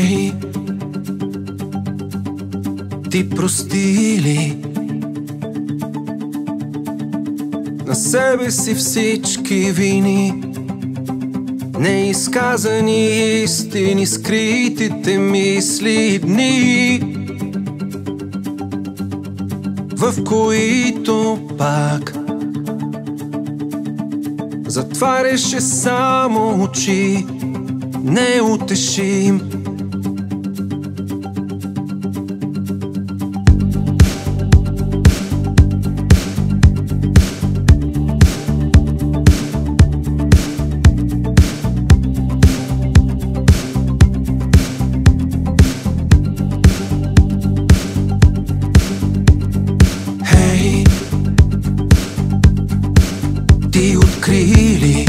Хей, ти прости ли на себе си всички вини, неизказани истини, скритите мисли и дни, в които пак затваряше само очи, неутешим. Хей, ти откри ли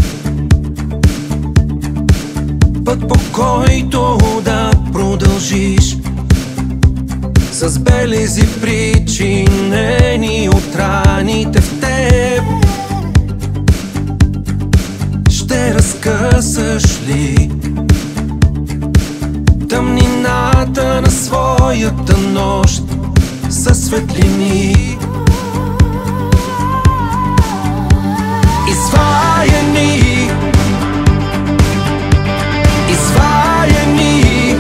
път, по който да продължиш, с белези причинени от раните в теб? Ще разкъсаш ли тъмнината на своята нощ със светлини? Изваяни, изваяни,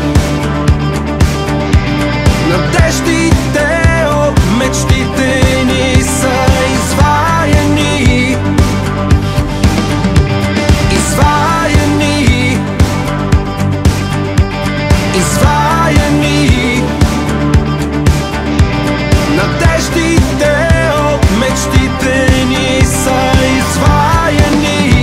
надеждите от мечтите ни са изваяни, изваяни, изваяни, надеждите от мечтите ни са изваяни.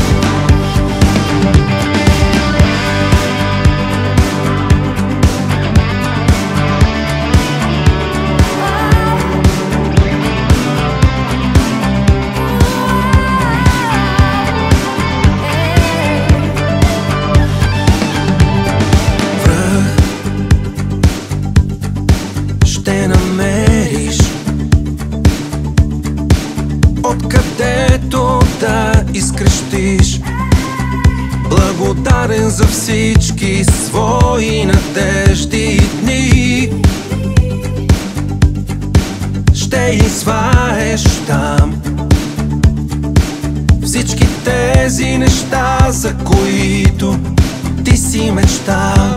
Ще намериш откъдето да изкрещиш, благодарен за всички свои надежди и дни. Ще изваеш там всички тези неща, за които ти си мечтал.